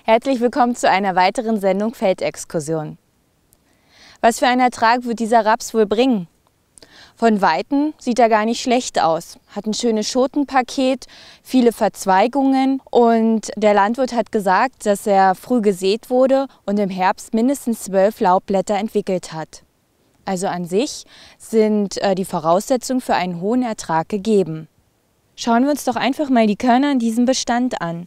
Herzlich willkommen zu einer weiteren Sendung Feldexkursion. Was für einen Ertrag wird dieser Raps wohl bringen? Von Weitem sieht er gar nicht schlecht aus. Hat ein schönes Schotenpaket, viele Verzweigungen und der Landwirt hat gesagt, dass er früh gesät wurde und im Herbst mindestens 12 Laubblätter entwickelt hat. Also an sich sind die Voraussetzungen für einen hohen Ertrag gegeben. Schauen wir uns doch einfach mal die Körner in diesem Bestand an.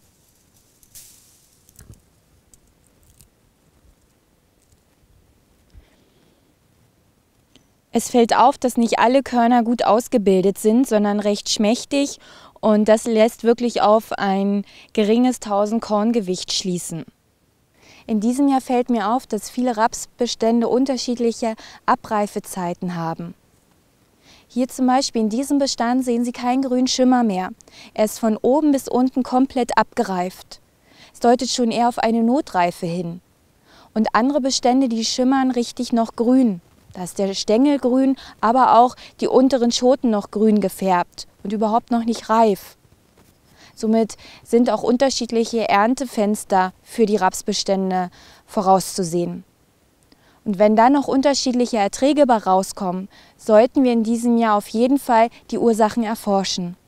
Es fällt auf, dass nicht alle Körner gut ausgebildet sind, sondern recht schmächtig und das lässt wirklich auf ein geringes 1000-Korn-Gewicht schließen. In diesem Jahr fällt mir auf, dass viele Rapsbestände unterschiedliche Abreifezeiten haben. Hier zum Beispiel in diesem Bestand sehen Sie keinen grünen Schimmer mehr. Er ist von oben bis unten komplett abgereift. Es deutet schon eher auf eine Notreife hin. Und andere Bestände, die schimmern richtig noch grün. Da ist der Stängel grün, aber auch die unteren Schoten noch grün gefärbt und überhaupt noch nicht reif. Somit sind auch unterschiedliche Erntefenster für die Rapsbestände vorauszusehen. Und wenn dann noch unterschiedliche Erträge bei rauskommen, sollten wir in diesem Jahr auf jeden Fall die Ursachen erforschen.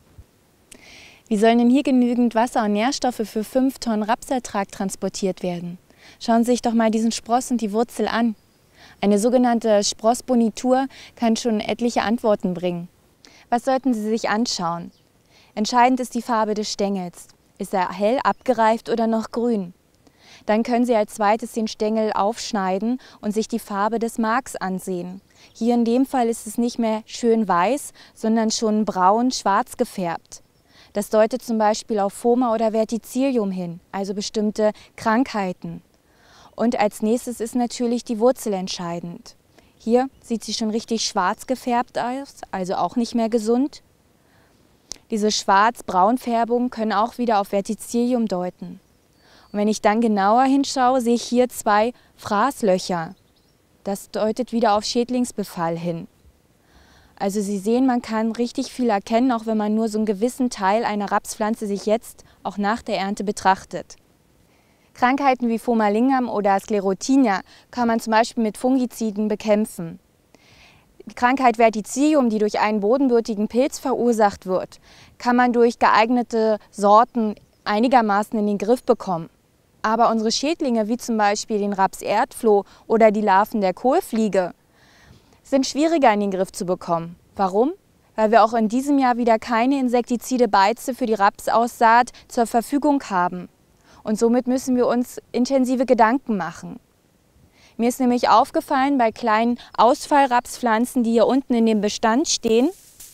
Wie sollen denn hier genügend Wasser und Nährstoffe für 5 Tonnen Rapsertrag transportiert werden? Schauen Sie sich doch mal diesen Spross und die Wurzel an. Eine sogenannte Sprossbonitur kann schon etliche Antworten bringen. Was sollten Sie sich anschauen? Entscheidend ist die Farbe des Stängels. Ist er hell abgereift oder noch grün? Dann können Sie als zweites den Stängel aufschneiden und sich die Farbe des Marks ansehen. Hier in dem Fall ist es nicht mehr schön weiß, sondern schon braun-schwarz gefärbt. Das deutet zum Beispiel auf Phoma oder Verticillium hin, also bestimmte Krankheiten. Und als nächstes ist natürlich die Wurzel entscheidend. Hier sieht sie schon richtig schwarz gefärbt aus, also auch nicht mehr gesund. Diese Schwarz-Braun-Färbungen können auch wieder auf Verticillium deuten. Und wenn ich dann genauer hinschaue, sehe ich hier 2 Fraßlöcher. Das deutet wieder auf Schädlingsbefall hin. Also Sie sehen, man kann richtig viel erkennen, auch wenn man nur so einen gewissen Teil einer Rapspflanze sich jetzt auch nach der Ernte betrachtet. Krankheiten wie Phoma lingam oder Sclerotinia kann man zum Beispiel mit Fungiziden bekämpfen. Die Krankheit Verticillium, die durch einen bodenbürtigen Pilz verursacht wird, kann man durch geeignete Sorten einigermaßen in den Griff bekommen. Aber unsere Schädlinge, wie zum Beispiel den Raps-Erdfloh oder die Larven der Kohlfliege, sind schwieriger in den Griff zu bekommen. Warum? Weil wir auch in diesem Jahr wieder keine Insektizide Beize für die Rapsaussaat zur Verfügung haben. Und somit müssen wir uns intensive Gedanken machen. Mir ist nämlich aufgefallen, bei kleinen Ausfallrapspflanzen, die hier unten in dem Bestand stehen,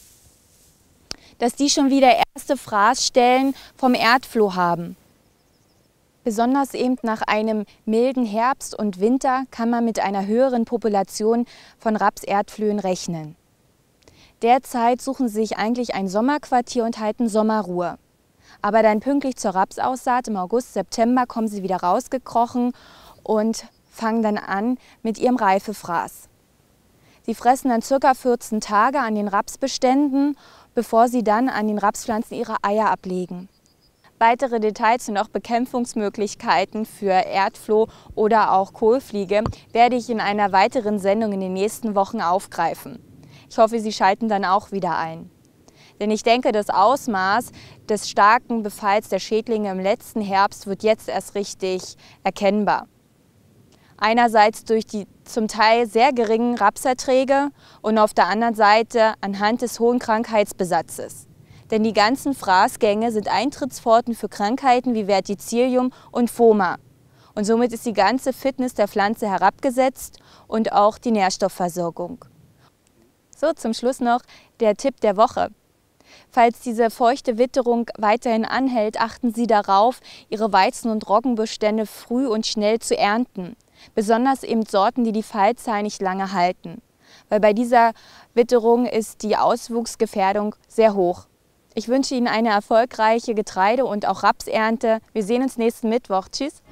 dass die schon wieder erste Fraßstellen vom Erdfloh haben. Besonders eben nach einem milden Herbst und Winter kann man mit einer höheren Population von Rapserdflöhen rechnen. Derzeit suchen sie sich eigentlich ein Sommerquartier und halten Sommerruhe. Aber dann pünktlich zur Rapsaussaat im August, September kommen sie wieder rausgekrochen und fangen dann an mit ihrem Reifefraß. Sie fressen dann ca. 14 Tage an den Rapsbeständen, bevor sie dann an den Rapspflanzen ihre Eier ablegen. Weitere Details und auch Bekämpfungsmöglichkeiten für Erdfloh oder auch Kohlfliege werde ich in einer weiteren Sendung in den nächsten Wochen aufgreifen. Ich hoffe, Sie schalten dann auch wieder ein. Denn ich denke, das Ausmaß des starken Befalls der Schädlinge im letzten Herbst wird jetzt erst richtig erkennbar. Einerseits durch die zum Teil sehr geringen Rapserträge und auf der anderen Seite anhand des hohen Krankheitsbesatzes. Denn die ganzen Fraßgänge sind Eintrittspforten für Krankheiten wie Verticillium und Phoma. Und somit ist die ganze Fitness der Pflanze herabgesetzt und auch die Nährstoffversorgung. So, zum Schluss noch der Tipp der Woche. Falls diese feuchte Witterung weiterhin anhält, achten Sie darauf, Ihre Weizen- und Roggenbestände früh und schnell zu ernten. Besonders eben Sorten, die die Fallzahl nicht lange halten. Weil bei dieser Witterung ist die Auswuchsgefährdung sehr hoch. Ich wünsche Ihnen eine erfolgreiche Getreide- und auch Rapsernte. Wir sehen uns nächsten Mittwoch. Tschüss!